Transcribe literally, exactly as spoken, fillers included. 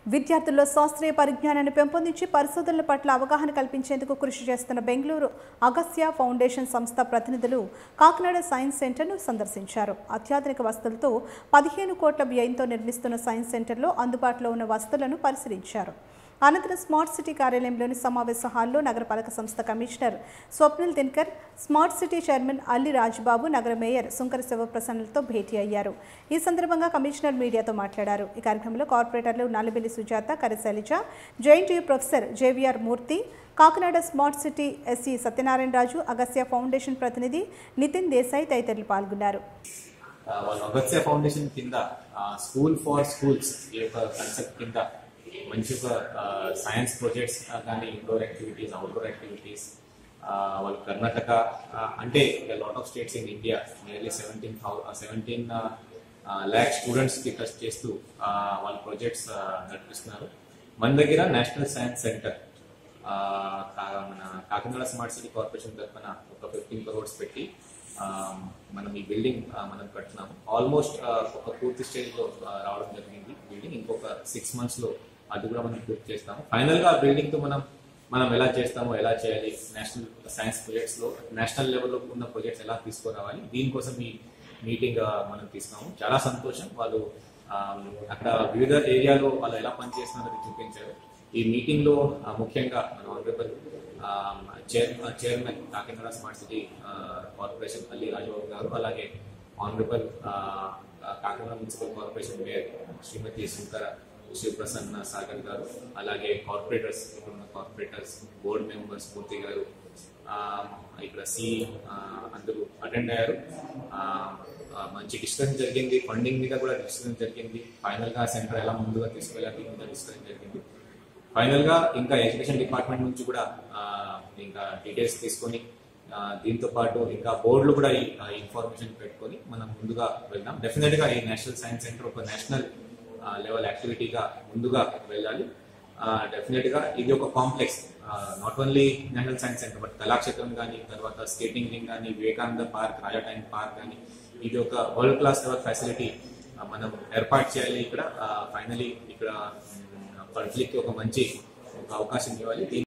విద్యార్థుల్లో శాస్త్రీయ పరిజ్ఞానాన్ని పెంపొందించి పరిశోధనల పట్ల అవగాహన కల్పించేందుకు కృషి చేస్తున్న బెంగళూరు అగస్త్య ఫౌండేషన్ సంస్థ ప్రతినిధులు కాకినాడ సైన్స్ సెంటర్ను సందర్శించారు. అత్యాధునిక వసతులతో పదిహేను కోట్ల వ్యయంతో నిర్మిస్తున్న సైన్స్ సెంటర్లో అందుబాటులో ఉన్న వసతులను పరిశీలించారు. అనంతరం స్మార్ట్ సిటీ కార్యాలయంలోని సమావేశ హాల్లో నగరపాలక సంస్థ commissioner Swapnil Dinakar, smart city chairman Alli Rajababu, నగర మేయర్ సుంకర శివప్రసన్నలతో భేటీ అయ్యారు. ఈ సందర్భంగా కమిషనర్ మీడియాతో మాట్లాడారు. ఈ కార్యక్రమంలో కార్పొరేటర్లు Nallabelli Sujatha, Karishailaja, JNTU professor JVR Murthy, Kakinada smart city SC Satyanarayana Raju, Agastya foundation ప్రతినిధి నితిన్ దేశాయ్ తదితరులు పాల్గొన్నారు. అగస్త్య ఫౌండేషన్ కింద స్కూల్ ఫార్ స్కూల్స్ ఈ యొక్క కాన్సెప్ట్ కింద మంచి ఒక సైన్స్ ప్రాజెక్ట్స్ కానీ ఇండోర్ యాక్టివిటీస్, అవుట్డోర్ యాక్టివిటీస్ వాళ్ళు కర్ణాటక అంటే lot of states in India nearly seventeen seventeen lakh స్టూడెంట్స్కి టచ్ చేస్తూ వాళ్ళ ప్రాజెక్ట్స్ నడిపిస్తున్నారు. మన దగ్గర నేషనల్ సైన్స్ సెంటర్ మన కాకినాడ స్మార్ట్ సిటీ కార్పొరేషన్ తరఫున ఒక ఫిఫ్టీన్ క్రోర్స్ పెట్టి మనం ఈ బిల్డింగ్ మనం కడుతున్నాము. ఆల్మోస్ట్ ఒక పూర్తి స్టేజ్లో రావడం జరిగింది బిల్డింగ్. ఇంకొక సిక్స్ మంత్స్లో అది కూడా మనం పూర్తి చేస్తాము. ఫైనల్గా ఆ బిల్డింగ్తో మనం మనం ఎలా చేస్తామో, ఎలా చేయాలి, నేషనల్ సైన్స్ ప్రాజెక్ట్స్లో నేషనల్ లెవెల్లో ఉన్న ప్రాజెక్ట్స్ ఎలా తీసుకురావాలి, దీనికోసం ఈ మీటింగ్ మనం తీసుకున్నాము. చాలా సంతోషం. వాళ్ళు అక్కడ వివిధ ఏరియాలో వాళ్ళు ఎలా పనిచేస్తున్నారో చూపించారు. ఈ మీటింగ్లో ముఖ్యంగా మన honourable chairman chairman Kakinada smart city corporation Alli Rajababu garu, అలాగే honourable Kakinada municipal corporation mayor Shrimati Sunkara Shivaprasanna Sagar garu, అలాగే కార్పొరేటర్స్, ఇప్పుడున్న కార్పొరేటర్స్, బోర్డు మెంబర్స్ పూర్తి గారు, ఇక్కడ సి అందరూ అటెండ్ అయ్యారు. మంచి డిస్కషన్ జరిగింది. ఫండింగ్ మీద కూడా డిస్కషన్ జరిగింది. ఫైనల్గా సెంటర్ ఎలా ముందుగా తీసుకెళ్ళాలి మీద డిస్కషన్ జరిగింది. ఫైనల్గా ఇంకా ఎడ్యుకేషన్ డిపార్ట్మెంట్ నుంచి కూడా ఇంకా డీటెయిల్స్ తీసుకొని దీంతో పాటు ఇంకా బోర్డులు కూడా ఈ ఇన్ఫర్మేషన్ పెట్టుకొని మనం ముందుగా వెళ్దాం. డెఫినెట్గా ఈ నేషనల్ సైన్స్ సెంటర్ ఒక నేషనల్ లెవెల్ యాక్టివిటీగా ముందుగా వెళ్ళాలి. డెఫినెట్గా ఇది ఒక complex, not only national science centre but Kalakshetram కానీ, తర్వాత స్కేటింగ్ రింగ్ కానీ, Vivekananda park, Raja time park కానీ, ఇది ఒక వరల్డ్ క్లాస్ లెవెల్ ఫెసిలిటీ మనం ఏర్పాటు చేయాలి. ఇక్కడ ఫైనలీ ఇక్కడ పబ్లిక్కి ఒక మంచి ఒక అవకాశం ఇవ్వాలి.